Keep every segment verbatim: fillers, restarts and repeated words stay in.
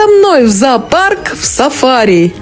со мной в зоопарк в сафари.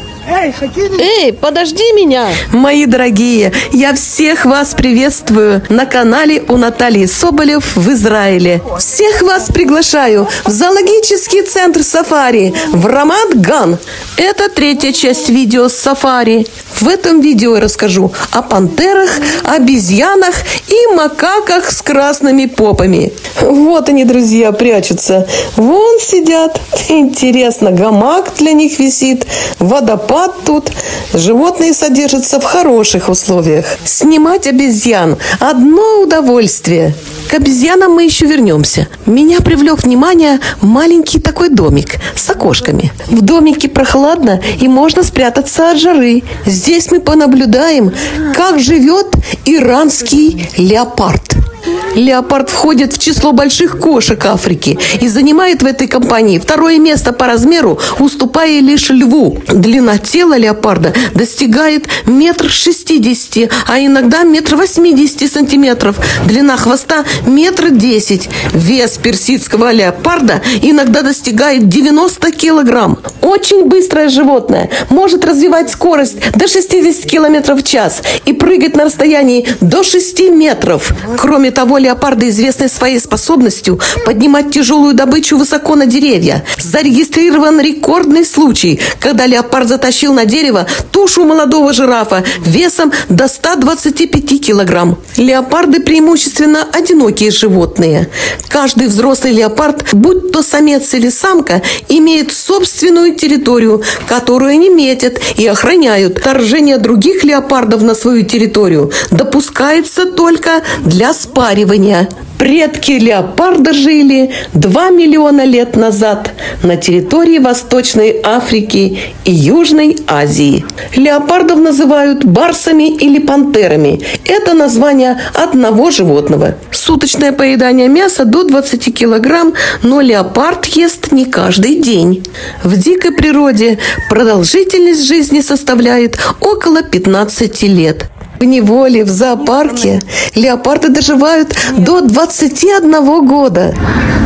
Эй, подожди меня! Мои дорогие, я всех вас приветствую на канале у Натальи Соболев в Израиле. Всех вас приглашаю в зоологический центр сафари в Рамат-Ган. Это третья часть видео с сафари. В этом видео я расскажу о пантерах, обезьянах и макаках с красными попами. Вот они, друзья, прячутся. Вон сидят. Интересно, гамак для них висит, водопад тут. Животные содержатся в хороших условиях. Снимать обезьян – одно удовольствие. К обезьянам мы еще вернемся. Меня привлек внимание маленький такой домик с окошками. В домике прохладно и можно спрятаться от жары. Здесь мы понаблюдаем, как живет иранский леопард. Леопард входит в число больших кошек Африки и занимает в этой компании второе место по размеру, уступая лишь льву. Длина тела леопарда достигает метр шестидесяти, а иногда метр восьмидесяти сантиметров. Длина хвоста метр десять. Вес персидского леопарда иногда достигает девяноста килограмм. Очень быстрое животное, может развивать скорость до шестидесяти километров в час и прыгать на расстоянии до шести метров. Кроме того, леопарды известны своей способностью поднимать тяжелую добычу высоко на деревья. Зарегистрирован рекордный случай, когда леопард затащил на дерево тушу молодого жирафа весом до ста двадцати пяти килограмм. Леопарды преимущественно одинокие животные. Каждый взрослый леопард, будь то самец или самка, имеет собственную территорию, которую они метят и охраняют. Вторжение других леопардов на свою территорию допускается только для спаривания. Предки леопарда жили два миллиона лет назад на территории Восточной Африки и Южной Азии. Леопардов называют барсами или пантерами. Это название одного животного. Суточное поедание мяса до двадцати килограмм, но леопард ест не каждый день. В дикой природе продолжительность жизни составляет около пятнадцати лет. В неволе, в зоопарке леопарды доживают до двадцати одного года.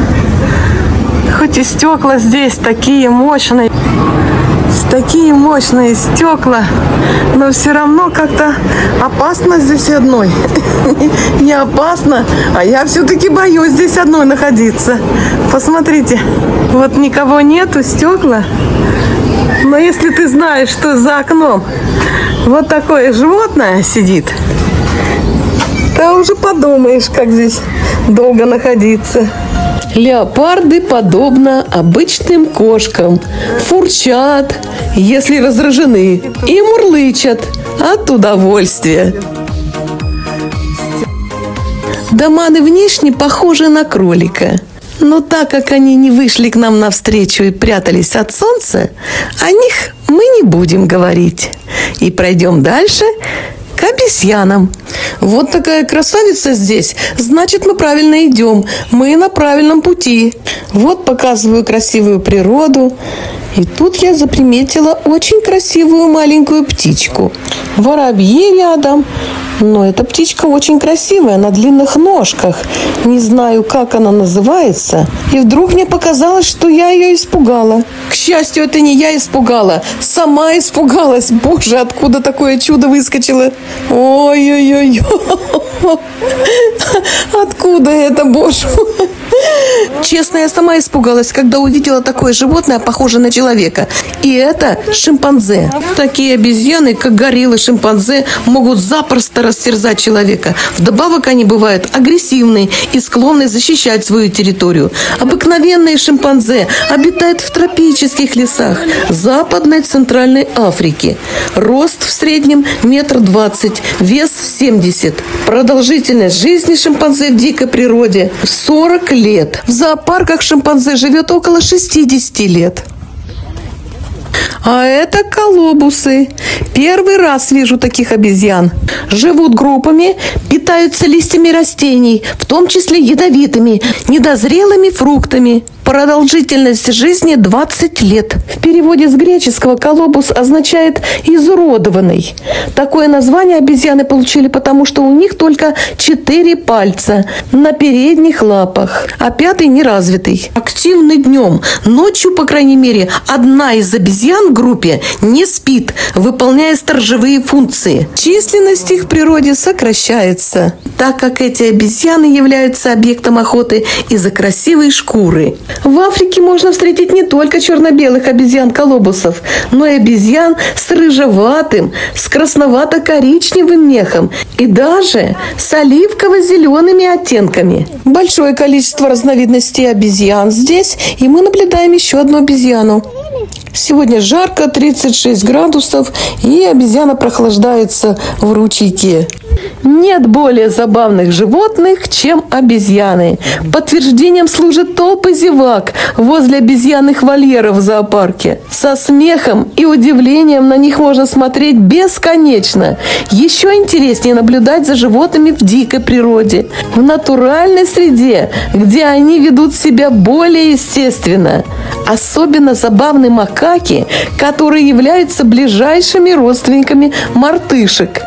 Хоть и стекла здесь такие мощные, такие мощные стекла, но все равно как-то опасно здесь одной. Не опасно, а я все-таки боюсь здесь одной находиться. Посмотрите, вот никого нету, стекла. Но если ты знаешь, что за окном вот такое животное сидит, то уже подумаешь, как здесь долго находиться. Леопарды, подобно обычным кошкам, фурчат, если раздражены, и мурлычат от удовольствия. Доманы внешне похожи на кролика. Но так как они не вышли к нам навстречу и прятались от солнца, о них мы не будем говорить. И пройдем дальше к обезьянам. Вот такая красавица здесь, значит, мы правильно идем. Мы на правильном пути. Вот показываю красивую природу. И тут я заприметила очень красивую маленькую птичку. Воробьи рядом. Но эта птичка очень красивая, на длинных ножках. Не знаю, как она называется. И вдруг мне показалось, что я ее испугала. К счастью, это не я испугала. Сама испугалась. Боже, откуда такое чудо выскочило? Ой-ой-ой. Откуда это, боже мой? Честно, я сама испугалась, когда увидела такое животное, похожее на человека. И это шимпанзе. Такие обезьяны, как гориллы, шимпанзе, могут запросто растерзать человека. Вдобавок они бывают агрессивны и склонны защищать свою территорию. Обыкновенные шимпанзе обитают в тропических лесах Западной Центральной Африки. Рост в среднем метр двадцать, вес семьдесят. Продолжительность жизни шимпанзе в дикой природе сорок лет. В зоопарках шимпанзе живет около шестидесяти лет. А это колобусы. Первый раз вижу таких обезьян. Живут группами, питаются листьями растений, в том числе ядовитыми, недозрелыми фруктами. Продолжительность жизни двадцать лет. В переводе с греческого колобус означает «изуродованный». Такое название обезьяны получили потому, что у них только четыре пальца на передних лапах, а пятый неразвитый. Активны днем. Ночью, по крайней мере, одна из обезьян в группе не спит, выполняя сторожевые функции. Численность их в природе сокращается, так как эти обезьяны являются объектом охоты из-за красивой шкуры. В Африке можно встретить не только черно-белых обезьян-колобусов, но и обезьян с рыжеватым, с красновато-коричневым мехом и даже с оливково-зелеными оттенками. Большое количество разновидностей обезьян здесь, и мы наблюдаем еще одну обезьяну. Сегодня жарко, тридцать шесть градусов, и обезьяна прохлаждается в ручейке. Нет более забавных животных, чем обезьяны. Подтверждением служат толпы зевак возле обезьянных вольеров в зоопарке. Со смехом и удивлением на них можно смотреть бесконечно. Еще интереснее наблюдать за животными в дикой природе, в натуральной среде, где они ведут себя более естественно. Особенно забавны макаки, которые являются ближайшими родственниками мартышек.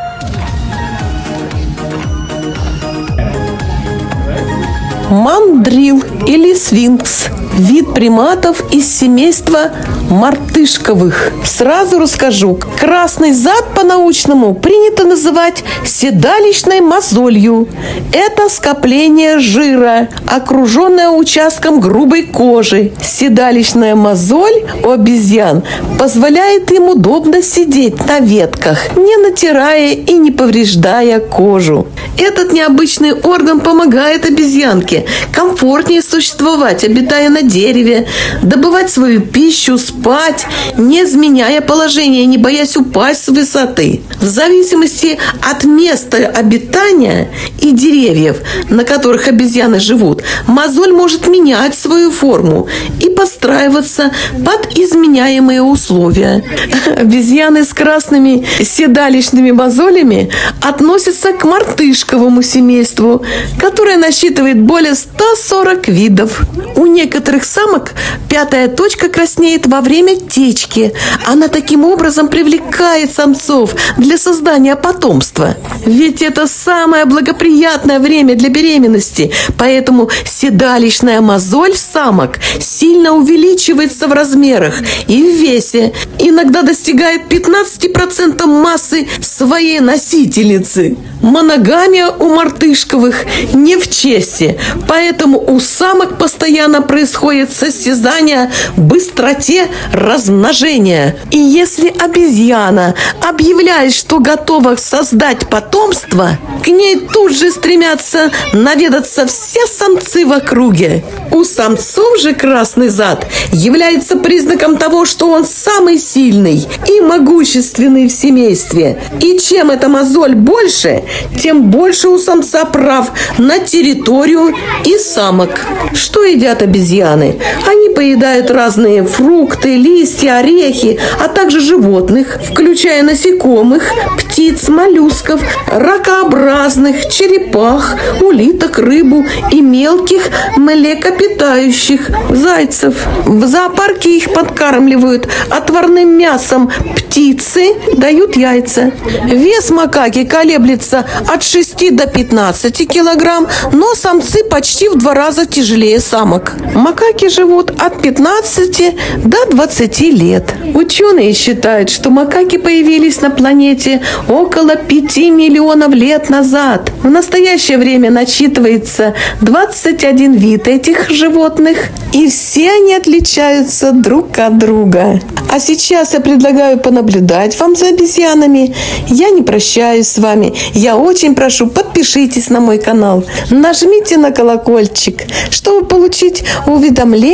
Мандрил или сфинкс – вид приматов из семейства мартышковых. Сразу расскажу. Красный зад по-научному принято называть седалищной мозолью. Это скопление жира, окруженное участком грубой кожи. Седалищная мозоль у обезьян позволяет им удобно сидеть на ветках, не натирая и не повреждая кожу. Этот необычный орган помогает обезьянке комфортнее существовать, обитая на дереве, добывать свою пищу, спать, не изменяя положение, не боясь упасть с высоты. В зависимости от места обитания и деревьев, на которых обезьяны живут, мозоль может менять свою форму и подстраиваться под изменяемые условия. Обезьяны с красными седалищными мозолями относятся к мартышковому семейству, которое насчитывает более ста сорока видов. У некоторых самок пятая точка краснеет во время течки. Она таким образом привлекает самцов для создания потомства. Ведь это самое благоприятное время для беременности, поэтому седалищная мозоль в самок сильно увеличивается в размерах и в весе, иногда достигает пятнадцати процентов массы своей носительницы. Моногамия у мартышковых не в чести, поэтому у самок постоянно происходит состязание в быстроте размножения. И если обезьяна объявляет, что готова создать потомство, к ней тут же стремятся наведаться все самцы в округе. У самцов же красный зад является признаком того, что он самый сильный и могущественный в семействе. И чем эта мозоль больше, тем больше у самца прав на территорию и самок. Что едят обезьяны? Они поедают разные фрукты, листья, орехи, а также животных, включая насекомых, птиц, моллюсков, ракообразных, черепах, улиток, рыбу и мелких млекопитающих, зайцев. В зоопарке их подкармливают отварным мясом. Птицы дают яйца. Вес макаки колеблется от шести до пятнадцати килограмм, но самцы почти в два раза тяжелее самок. Макаки живут от пятнадцати до двадцати лет. Ученые считают, что макаки появились на планете около пяти миллионов лет назад. В настоящее время насчитывается двадцать один вид этих животных, и все они отличаются друг от друга. А сейчас я предлагаю понаблюдать вам за обезьянами. Я не прощаюсь с вами. Я очень прошу, подпишитесь на мой канал. Нажмите на колокольчик, чтобы получить уведомления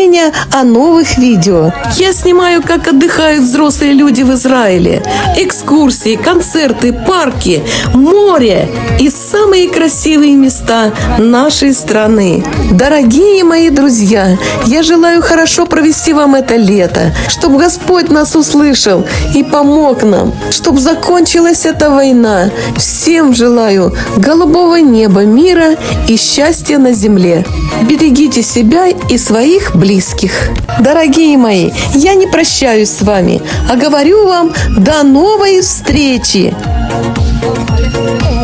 о новых видео. Я снимаю, как отдыхают взрослые люди в Израиле. Экскурсии, концерты, парки, море и самые красивые места нашей страны. Дорогие мои друзья, я желаю хорошо провести вам это лето, чтобы Господь нас услышал и помог нам, чтобы закончилась эта война. Всем желаю голубого неба, мира и счастья на земле. Берегите себя и своих близких. Дорогие мои, я не прощаюсь с вами, а говорю вам до новой встречи.